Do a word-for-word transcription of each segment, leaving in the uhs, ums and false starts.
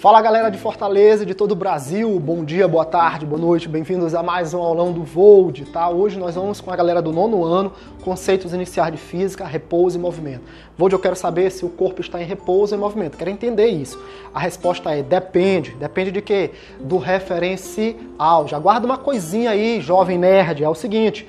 Fala galera de Fortaleza, de todo o Brasil, bom dia, boa tarde, boa noite, bem-vindos a mais um aulão do Vold, tá? Hoje nós vamos com a galera do nono ano, conceitos iniciais de física, repouso e movimento. Vold, eu quero saber se o corpo está em repouso ou em movimento, quero entender isso. A resposta é depende, depende de quê? Do referencial. Já guarda uma coisinha aí, jovem nerd, é o seguinte...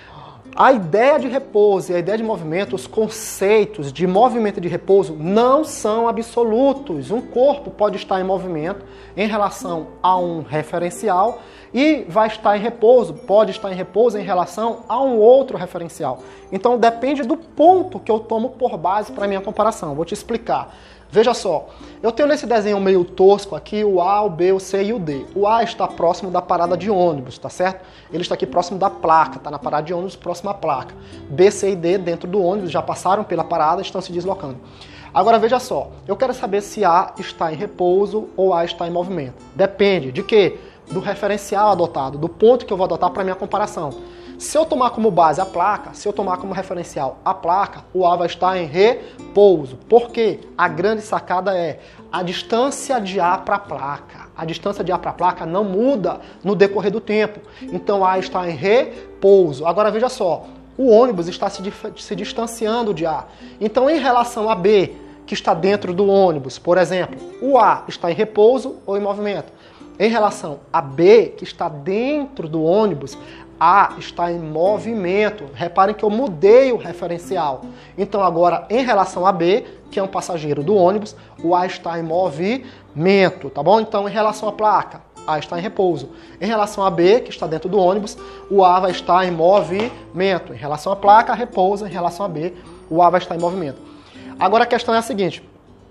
A ideia de repouso e a ideia de movimento, os conceitos de movimento e de repouso não são absolutos. Um corpo pode estar em movimento em relação a um referencial e vai estar em repouso, pode estar em repouso em relação a um outro referencial. Então depende do ponto que eu tomo por base para a minha comparação. Vou te explicar. Veja só, eu tenho nesse desenho meio tosco aqui o A, o B, o C e o D. O A está próximo da parada de ônibus, tá certo? Ele está aqui próximo da placa, está na parada de ônibus, próximo à placa. B, C e D dentro do ônibus, já passaram pela parada, estão se deslocando. Agora veja só, eu quero saber se A está em repouso ou A está em movimento. Depende de quê? Do referencial adotado, do ponto que eu vou adotar para minha comparação. Se eu tomar como base a placa, se eu tomar como referencial a placa, o A vai estar em repouso. Por quê? A grande sacada é a distância de A para a placa. A distância de A para a placa não muda no decorrer do tempo. Então A está em repouso. Agora veja só, o ônibus está se, se distanciando de A. Então em relação a B, que está dentro do ônibus, por exemplo, o A está em repouso ou em movimento? Em relação a B, que está dentro do ônibus, A está em movimento. Reparem que eu mudei o referencial. Então agora, em relação a B, que é um passageiro do ônibus, o A está em movimento, tá bom? Então, em relação à placa, A está em repouso. Em relação a B, que está dentro do ônibus, o A vai estar em movimento. Em relação à placa, repouso. Em relação a B, o A vai estar em movimento. Agora a questão é a seguinte.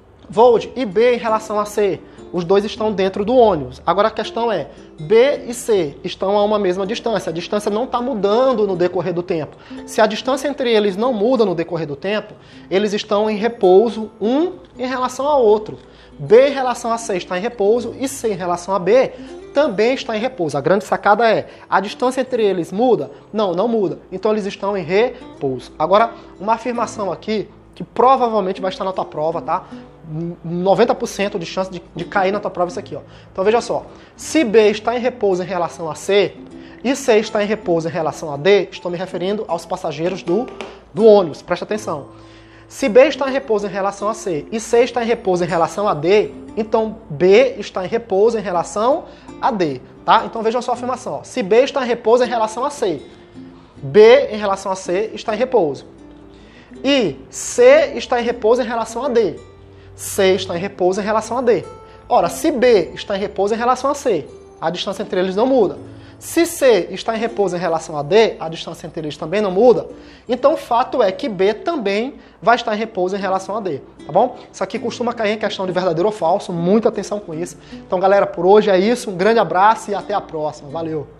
Vold, e B em relação a C? Os dois estão dentro do ônibus. Agora a questão é, B e C estão a uma mesma distância. A distância não está mudando no decorrer do tempo. Se a distância entre eles não muda no decorrer do tempo, eles estão em repouso um em relação ao outro. B em relação a C está em repouso e C em relação a B também está em repouso. A grande sacada é, a distância entre eles muda? Não, não muda. Então eles estão em repouso. Agora, uma afirmação aqui, que provavelmente vai estar na tua prova, tá? noventa por cento de chance de, de cair na tua prova isso aqui, ó. Então veja só, se B está em repouso em relação a C e C está em repouso em relação a D, estou me referindo aos passageiros do, do ônibus, presta atenção. Se B está em repouso em relação a C e C está em repouso em relação a D, então B está em repouso em relação a D, tá? Então veja só a afirmação, ó. Se B está em repouso em relação a C, B em relação a C está em repouso. E C está em repouso em relação a D. C está em repouso em relação a D. Ora, se B está em repouso em relação a C, a distância entre eles não muda. Se C está em repouso em relação a D, a distância entre eles também não muda. Então o fato é que B também vai estar em repouso em relação a D, tá bom? Isso aqui costuma cair em questão de verdadeiro ou falso, muita atenção com isso. Então galera, por hoje é isso, um grande abraço e até a próxima. Valeu!